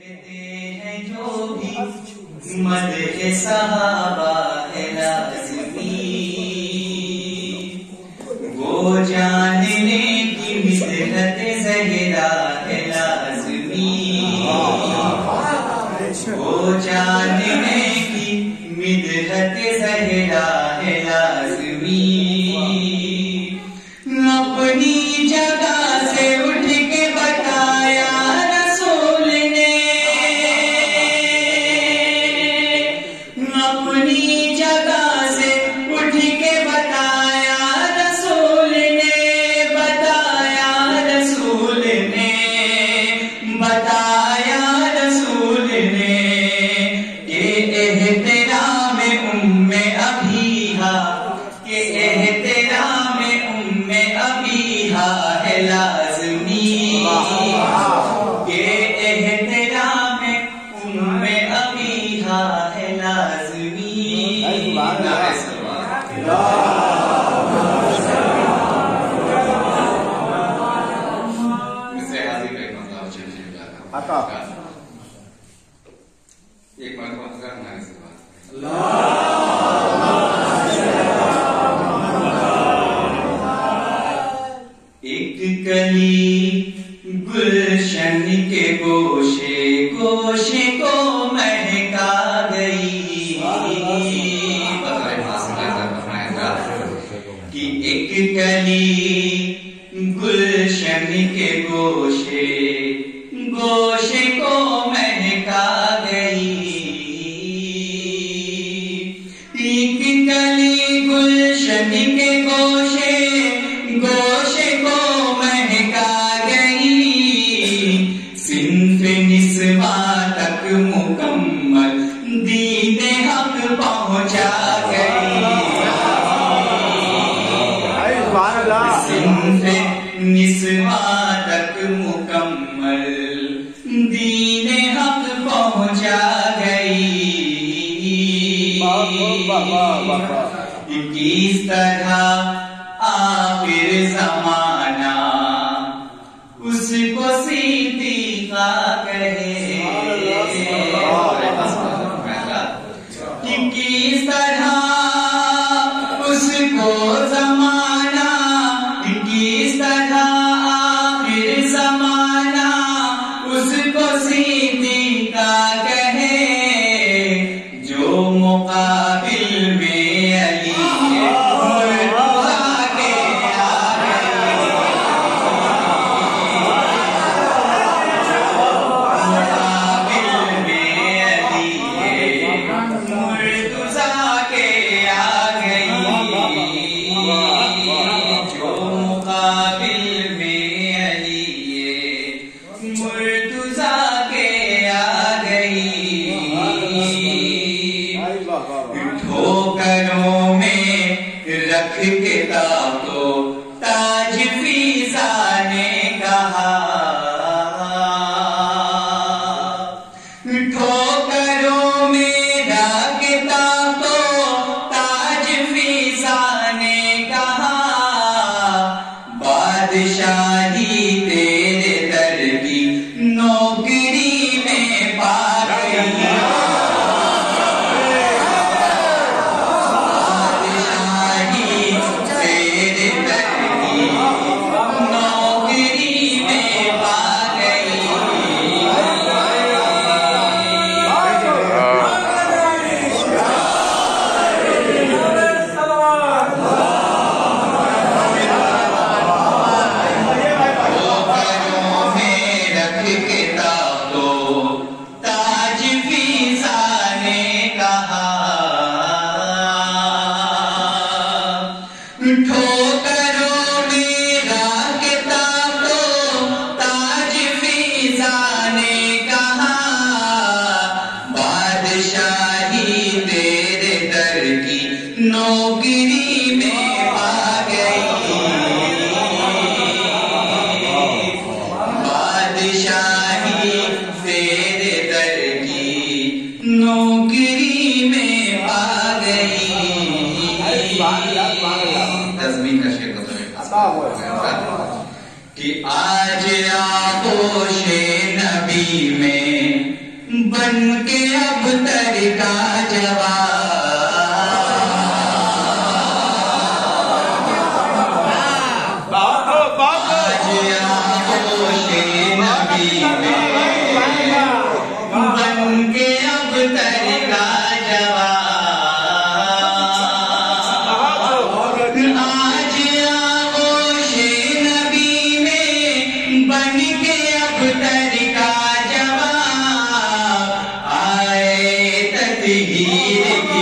مدح صحابہ ہے لازمی، وہ جاننے کی مدحت زہرا ہے لازمی، وہ جاننے کی مدحت زہرا ہے لازمی، اپنی جگہ سے اٹھ کے بتایا رسول نے، اپنی جگہ سے اٹھ کے بتایا رسول نے، بتایا رسول نے، بتایا رسول نے کہ احترام ام ابیہا، کہ احترام ام ابیہا ہے لازمی، کہ احترام ام ابیہا ہے لازمی۔ ایک مرتبہ ہمارے سے بات ایک کلی گلشن کے گوشے گوشے کو مہکا گئی، کہ ایک کلی گلشن کے گوشے گوشے کو مہکا گئی، ایک کلی گلشن کے گوشے گوشے کو مہکا گئی، صنف نسواں تک مکمل دین حق پہنچا گئی، صنف نسواں تک مکمل دین حق پہنچا گئی، کس طرح آخر زمانہ اس کو صدیقہ کہے، کس طرح اس کو زمانہ، کس طرح آخر زمانہ اس کو صدیقہ کہے، جو مقابل میں علی ٹھوکروں میں رکھ کے تاکو تاج فیضا نے کہا، ٹھوکروں میں رکھ کے تاکو تاج فیضا نے کہا، بادشاہی تیرے در کی نوکری میں پا گئی، نوکری میں پا گئی، بادشاہی تیرے در کی نوکری میں پا گئی۔ تسبیح کا شیخ کہ آج آغوش نبی میں بن کے اب تر کا جواب، آج آغوش نبی میں بن کے اب تر کا جواب، آج آغوش نبی میں بن کے اب تر کا جواب، آئے تطہیر کی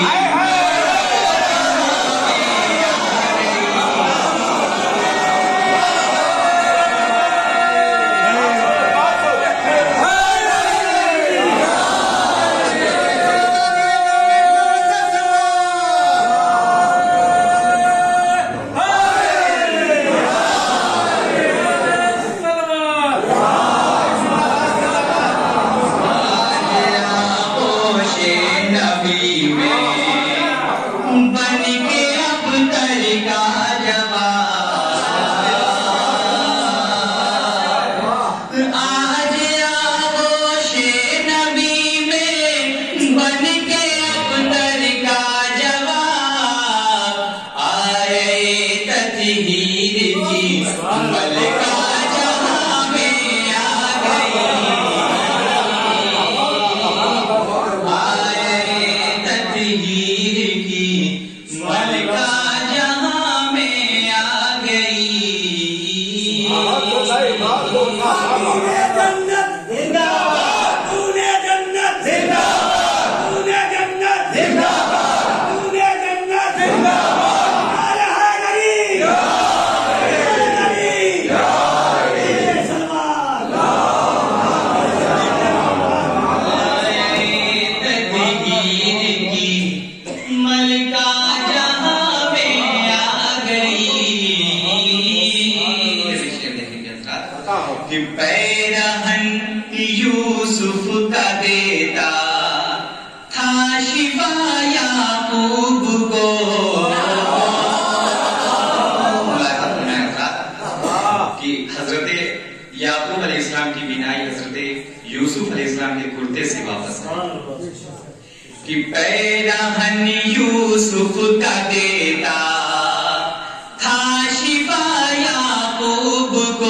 پیرہن یوسف کا دیتا تھا شفا یعقوب کو، کہ حضرت یعقوب علیہ السلام کی بینائی حضرت یوسف علیہ السلام کے کرتے سے واپس ہے، کہ پیرہن یوسف کا دیتا تھا شفا یعقوب کو،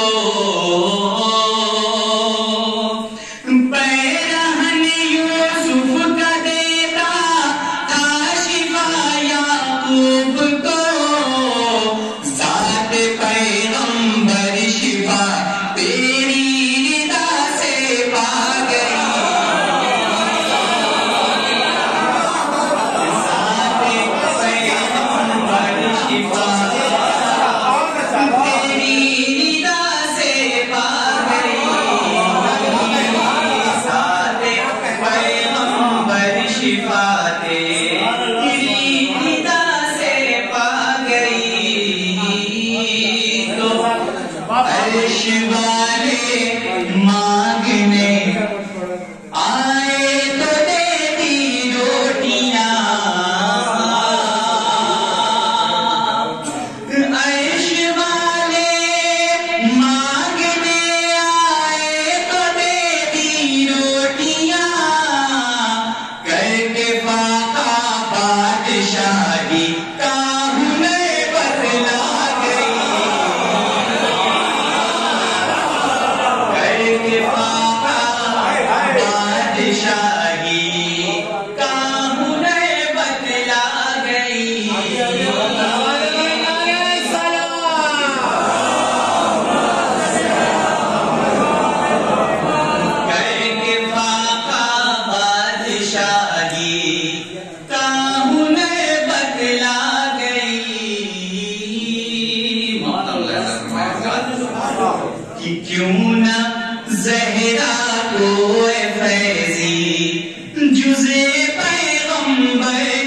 عرش والے مانگنے آئے تو دے دی روٹیاں، عرش والے مانگنے آئے تو دے دی روٹیاں، کر کے فاقہ بادشاہی کا ہمیں بدلا گئی، بادشاہی کا ہنر بتلا گئی، کر کے فاقہ بادشاہی کا ہنر بتلا گئی، کہ کیوں نہ زہرا کو فیضی جزے پیغمبر